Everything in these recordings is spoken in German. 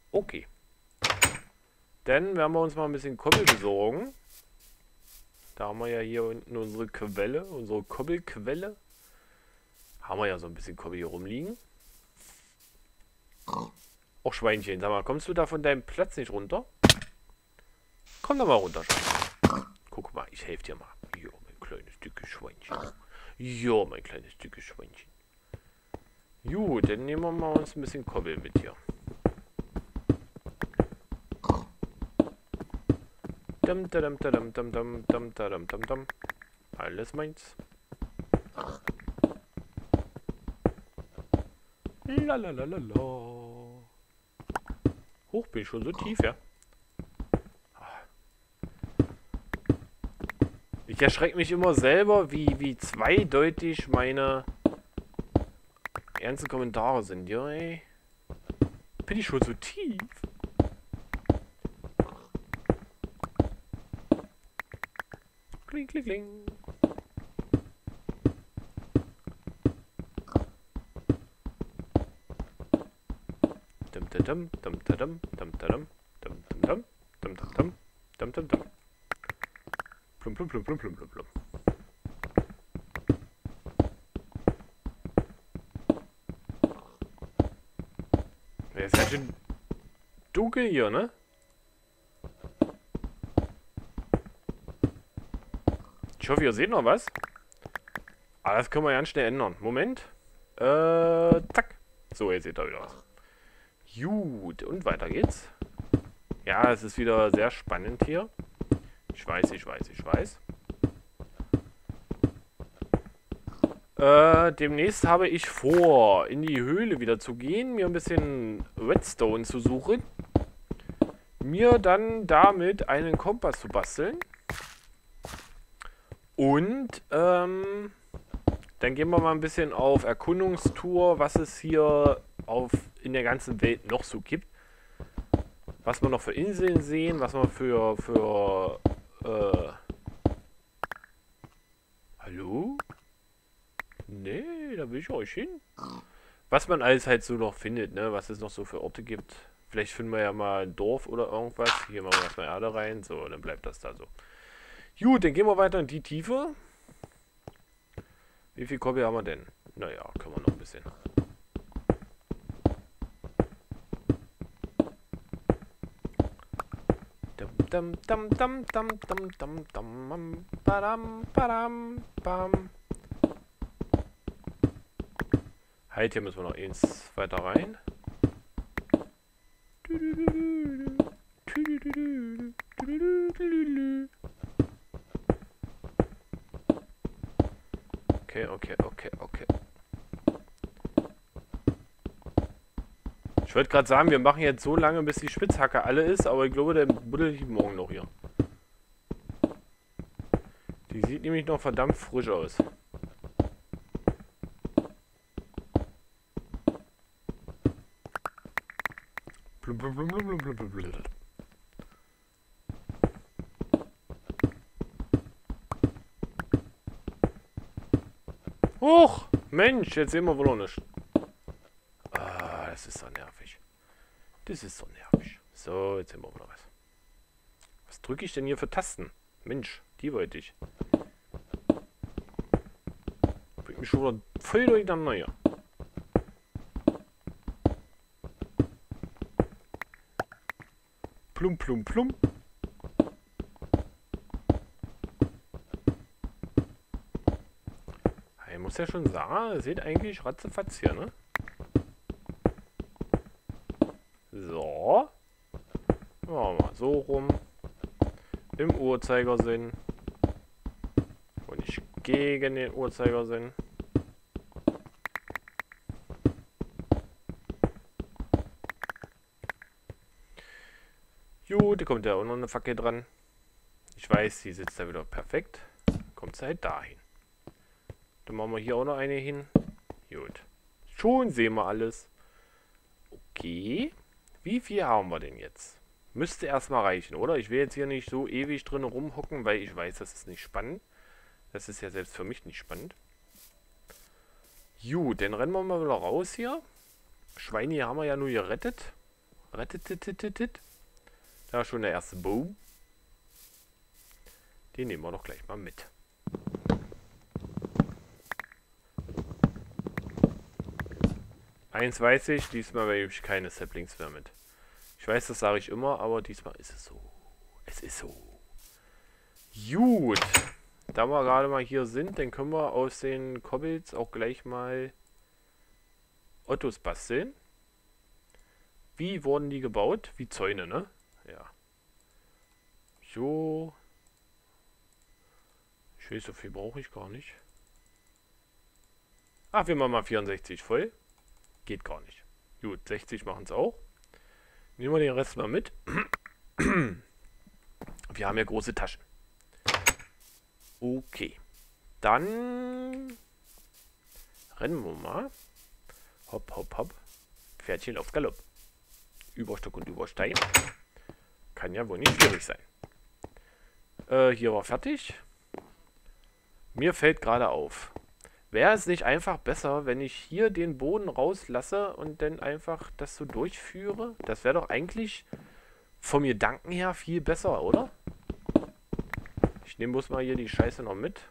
Okay. Dann werden wir uns mal ein bisschen Kobbel besorgen. Da haben wir ja hier unten unsere Quelle, unsere Kobbelquelle. Haben wir ja so ein bisschen Kobbel hier rumliegen. Och, Schweinchen, sag mal, kommst du da von deinem Platz nicht runter? Komm da mal runter, Schweinchen. Guck mal, ich helfe dir mal. Jo, mein kleines, dickes Schweinchen. Jo, mein kleines, dickes Schweinchen. Gut, dann nehmen wir mal uns ein bisschen Kobbel mit hier. Dum, dum, dum, dum, dum, dum, dum, dum, dum. Alles meins. Lalalala. Hoch bin ich schon so tief, ja. Ich erschrecke mich immer selber, wie zweideutig meine ernsten Kommentare sind. Ja, ey. Bin ich schon so tief? Kling, kling, kling. Dum dum dum dum dum dum dum dum dum dum dum dum dum dum. Plum plum plum plum plum plum plum. Ja, ist ganz schön dunkel hier, ne? Ich hoffe, ihr seht noch was. Aber das können wir ganz schnell ändern. Moment. Zack. So, jetzt seht ihr wieder was. Gut, und weiter geht's. Ja, es ist wieder sehr spannend hier. Ich weiß, ich weiß, ich weiß. Demnächst habe ich vor, in die Höhle wieder zu gehen, mir ein bisschen Redstone zu suchen. Mir dann damit einen Kompass zu basteln. Und, dann gehen wir mal ein bisschen auf Erkundungstour, was es hier in der ganzen Welt noch so gibt. Was wir noch für Inseln sehen, was wir hallo? Nee, da will ich euch hin. Was man alles halt so noch findet, ne? Was es noch so für Orte gibt. Vielleicht finden wir ja mal ein Dorf oder irgendwas. Hier machen wir erstmal Erde rein. So, dann bleibt das da so. Gut, dann gehen wir weiter in die Tiefe. Wie viel Kobbel haben wir denn? Naja, können wir noch ein bisschen. Dum dum dum dum dum dum dum badam badam bam. Halt, hier müssen wir noch eins weiter rein. Okay, okay, okay, okay. Ich wollte gerade sagen, wir machen jetzt so lange, bis die Spitzhacke alle ist, aber ich glaube, der buddelt die morgen noch hier. Die sieht nämlich noch verdammt frisch aus. Blum, blum, blum, blum, blum, blum, blum. Huch! Mensch, jetzt sehen wir wohl noch nicht. Ah, das ist so nervig. Das ist so nervig. So, jetzt sehen wir wieder was. Was drücke ich denn hier für Tasten? Mensch, die wollte ich. Bringt mich schon wieder voll durcheinander hier. Plum, plum, plum. Ich muss ja schon sagen, es sieht eigentlich ratzefatz hier, ne? So. Machen wir mal so rum. Im Uhrzeigersinn. Und nicht gegen den Uhrzeigersinn. Gut, da kommt ja auch noch eine Fackel dran. Ich weiß, die sitzt da wieder perfekt. Kommt sie halt dahin. Dann machen wir hier auch noch eine hin. Gut. Schon sehen wir alles. Okay. Wie viel haben wir denn jetzt? Müsste erstmal reichen, oder? Ich will jetzt hier nicht so ewig drin rumhocken, weil ich weiß, das ist nicht spannend. Das ist ja selbst für mich nicht spannend. Gut, dann rennen wir mal wieder raus hier. Schweine haben wir ja nur gerettet. Da ist schon der erste Boom. Den nehmen wir doch gleich mal mit. Eins weiß ich, diesmal werde ich keine Saplings mehr mit. Ich weiß, das sage ich immer, aber diesmal ist es so. Es ist so. Gut. Da wir gerade mal hier sind, dann können wir aus den Kobbels auch gleich mal Ottos basteln. Wie wurden die gebaut? Wie Zäune, ne? Ja. So. Ich weiß, so viel brauche ich gar nicht. Ach, wir machen mal 64 voll. Geht gar nicht. Gut, 60 machen es auch. Nehmen wir den Rest mal mit. Wir haben ja große Taschen. Okay. Dann rennen wir mal. Hopp, hopp, hopp. Pferdchen auf Galopp. Überstock und Überstein. Kann ja wohl nicht schwierig sein. Hier war fertig. Mir fällt gerade auf. Wäre es nicht einfach besser, wenn ich hier den Boden rauslasse und dann einfach das so durchführe? Das wäre doch eigentlich vom Gedanken her viel besser, oder? Ich nehme bloß mal hier die Scheiße noch mit.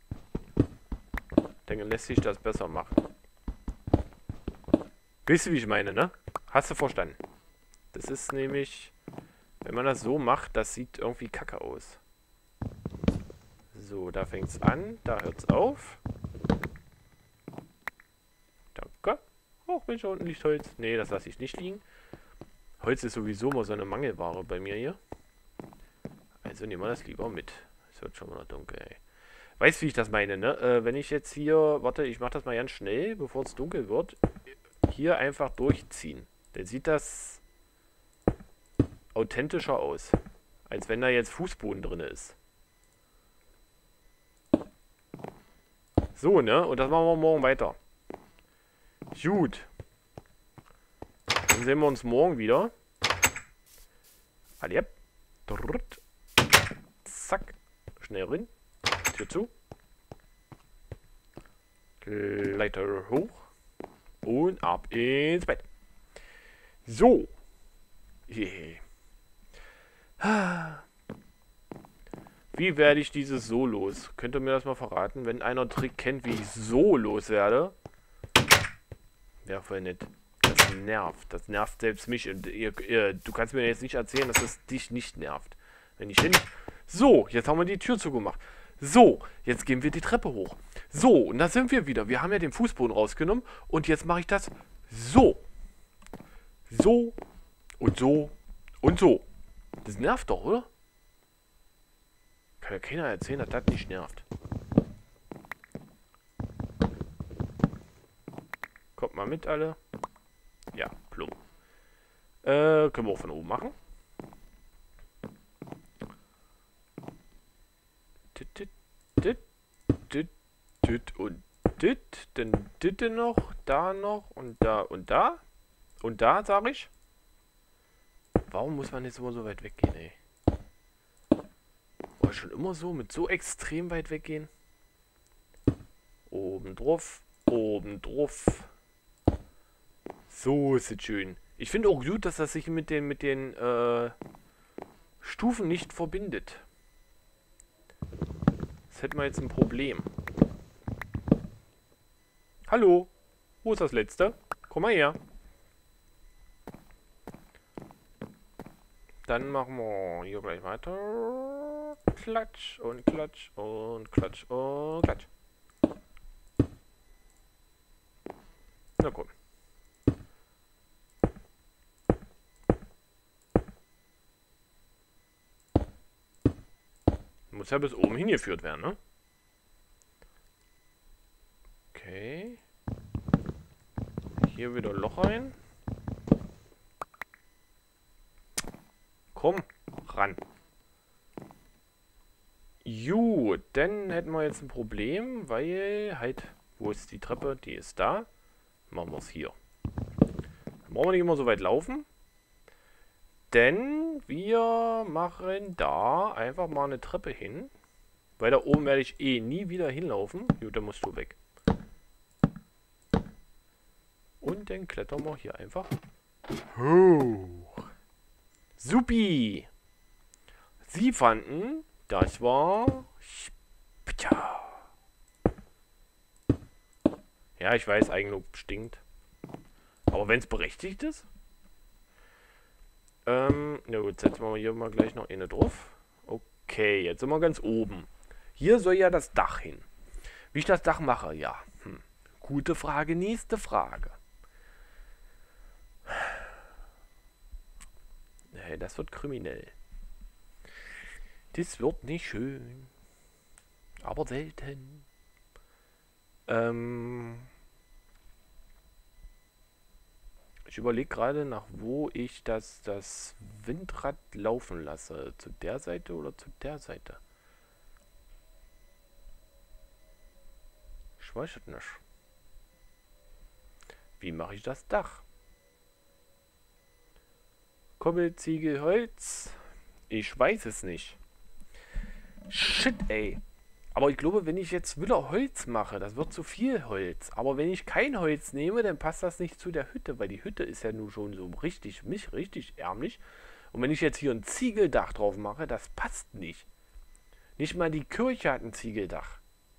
Dann lässt sich das besser machen. Weißt du, wie ich meine, ne? Hast du verstanden? Das ist nämlich, wenn man das so macht, das sieht irgendwie kacke aus. So, da fängt es an, da hört es auf. Danke. Oh, Mensch, da unten liegt Holz. Nee, das lasse ich nicht liegen. Holz ist sowieso immer so eine Mangelware bei mir hier. Also nehmen wir das lieber mit. Es wird schon mal dunkel, ey. Weißt du, wie ich das meine, ne? Wenn ich jetzt hier, warte, ich mache das mal ganz schnell, bevor es dunkel wird, hier einfach durchziehen. Dann sieht das authentischer aus. Als wenn da jetzt Fußboden drin ist. So, ne? Und das machen wir morgen weiter. Gut. Dann sehen wir uns morgen wieder. Adiep. Zack. Schnell rein. Tür zu. Leiter hoch. Und ab ins Bett. So. Yeah. Wie werde ich dieses so los? Könnt ihr mir das mal verraten? Wenn einer Trick kennt, wie ich so los werde. Wäre voll nett. Das nervt. Das nervt selbst mich. Und du kannst mir jetzt nicht erzählen, dass das dich nicht nervt. Wenn ich hin... So, jetzt haben wir die Tür zugemacht. So, jetzt gehen wir die Treppe hoch. So, und da sind wir wieder. Wir haben ja den Fußboden rausgenommen. Und jetzt mache ich das so. So und so und so. Das nervt doch, oder? Kann ja keiner erzählen, dass das nicht nervt. Kommt mal mit, alle. Ja, plump. Können wir auch von oben machen. Und dit, dann ditte noch, da noch und da und da. Und da, sag ich. Warum muss man jetzt immer so weit weggehen, ey? War schon immer so, mit so extrem weit weggehen. Oben drauf, oben drauf. So ist es schön. Ich finde auch gut, dass das sich mit den Stufen nicht verbindet. Das hätten wir jetzt ein Problem. Hallo, wo ist das letzte? Komm mal her. Dann machen wir hier gleich weiter. Klatsch und klatsch und klatsch und klatsch. Na komm. Muss ja bis oben hingeführt werden, ne? Okay. Hier wieder Loch rein. Komm, ran. Gut, dann hätten wir jetzt ein Problem, weil halt, wo ist die Treppe? Die ist da. Machen wir es hier. Dann brauchen wir nicht immer so weit laufen. Denn wir machen da einfach mal eine Treppe hin. Weil da oben werde ich eh nie wieder hinlaufen. Gut, dann musst du weg. Und dann klettern wir hier einfach hoch. Supi. Sie fanden, das war... Ja, ich weiß, Eigenlob stinkt. Aber wenn es berechtigt ist... na gut, setzen wir hier mal gleich noch eine drauf. Okay, jetzt sind wir ganz oben. Hier soll ja das Dach hin. Wie ich das Dach mache, ja. Gute Frage, nächste Frage. Nee, das wird kriminell. Das wird nicht schön. Aber selten. Ich überlege gerade, nach wo ich das Windrad laufen lasse. Zu der Seite oder zu der Seite? Ich weiß es nicht. Wie mache ich das Dach? Koppel, Ziegel, Holz? Ich weiß es nicht. Shit, ey. Aber ich glaube, wenn ich jetzt wieder Holz mache, das wird zu viel Holz. Aber wenn ich kein Holz nehme, dann passt das nicht zu der Hütte, weil die Hütte ist ja nun schon so richtig ärmlich. Und wenn ich jetzt hier ein Ziegeldach drauf mache, das passt nicht. Nicht mal die Kirche hat ein Ziegeldach.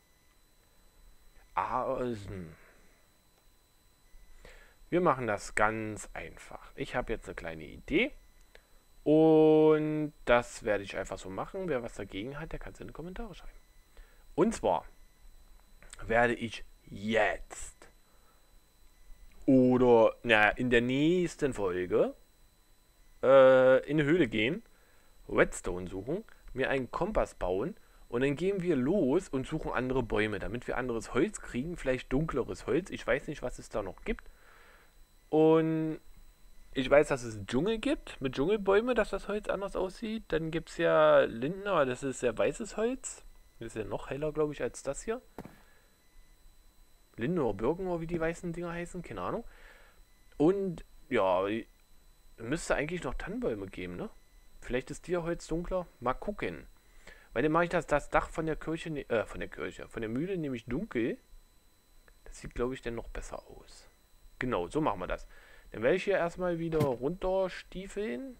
Wir machen das ganz einfach. Ich habe jetzt eine kleine Idee. Und das werde ich einfach so machen. Wer was dagegen hat, der kann es in die Kommentare schreiben. Und zwar werde ich jetzt oder in der nächsten Folge in eine Höhle gehen, Redstone suchen, mir einen Kompass bauen und dann gehen wir los und suchen andere Bäume, damit wir anderes Holz kriegen, vielleicht dunkleres Holz. Ich weiß nicht, was es da noch gibt. Und ich weiß, dass es Dschungel gibt, mit Dschungelbäume, dass das Holz anders aussieht. Dann gibt es ja Linden, aber das ist sehr weißes Holz. Das ist ja noch heller, glaube ich, als das hier. Linden oder Birken, oder wie die weißen Dinger heißen, keine Ahnung. Und ja, müsste eigentlich noch Tannenbäume geben, ne? Vielleicht ist Tierholz dunkler. Mal gucken. Weil dann mache ich das Dach von der Kirche, von der Mühle nämlich dunkel. Das sieht, glaube ich, dann noch besser aus. Genau, so machen wir das. Dann werde ich hier erstmal wieder runterstiefeln.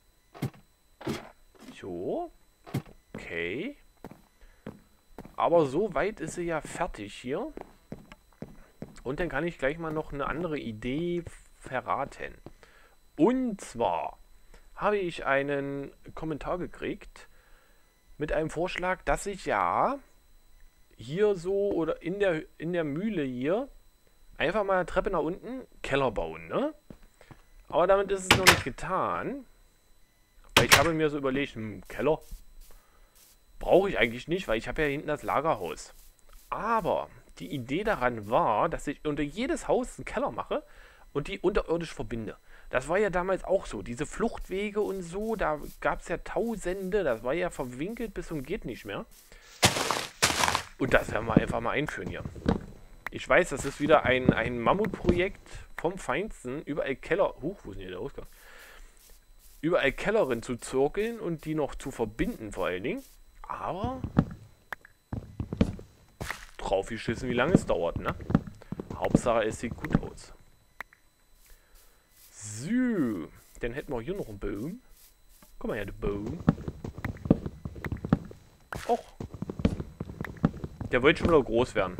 So. Okay. Aber so weit ist sie ja fertig hier. Und dann kann ich gleich mal noch eine andere Idee verraten. Und zwar habe ich einen Kommentar gekriegt mit einem Vorschlag, dass ich ja hier so oder in der Mühle hier einfach mal eine Treppe nach unten, Keller bauen, ne? Aber damit ist es noch nicht getan. Weil ich habe mir so überlegt, Keller brauche ich eigentlich nicht, weil ich habe ja hinten das Lagerhaus. Aber die Idee daran war, dass ich unter jedes Haus einen Keller mache und die unterirdisch verbinde. Das war ja damals auch so. Diese Fluchtwege und so, da gab es ja Tausende. Das war ja verwinkelt bis zum geht nicht mehr. Und das werden wir einfach mal einführen hier. Ich weiß, das ist wieder ein Mammutprojekt vom Feinsten. Überall Keller... wo ist denn hier der Ausgang? Überall Kellerin zu zirkeln und die noch zu verbinden vor allen Dingen. Aber drauf geschissen, wie lange es dauert, ne? Hauptsache, es sieht gut aus. So, dann hätten wir hier noch einen Baum. Guck mal her, der Baum. Och. Der wollte schon wieder groß werden.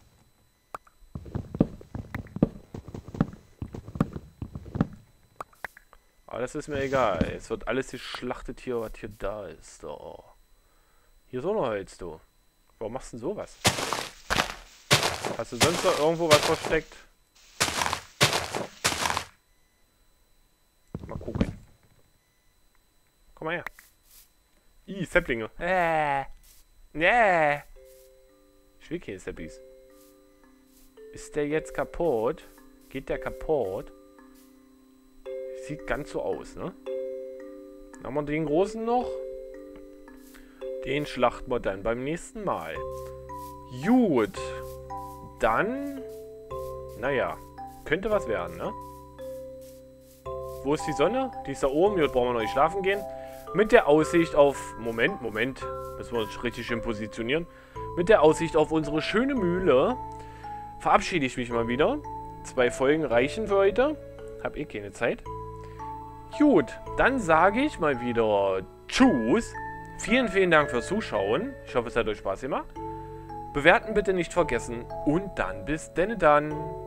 Aber das ist mir egal. Jetzt wird alles geschlachtet hier, was hier da ist. Oh. Hier ist auch noch Holz, du. Warum machst du denn sowas? Hast du sonst noch irgendwo was versteckt? Mal gucken. Komm mal her. Säpplinge. Nee. Ich will keine Säppis. Ist der jetzt kaputt? Geht der kaputt? Sieht ganz so aus, ne? Dann haben wir den großen noch. Den schlachten wir dann beim nächsten Mal. Gut. Dann, naja, könnte was werden, ne? Wo ist die Sonne? Die ist da oben. Hier brauchen wir noch nicht schlafen gehen. Mit der Aussicht auf... Moment. Müssen wir uns richtig schön positionieren. Mit der Aussicht auf unsere schöne Mühle verabschiede ich mich mal wieder. 2 Folgen reichen für heute. Hab eh keine Zeit. Gut, dann sage ich mal wieder Tschüss. Vielen, vielen Dank fürs Zuschauen. Ich hoffe, es hat euch Spaß gemacht. Bewerten bitte nicht vergessen. Und dann bis denn dann.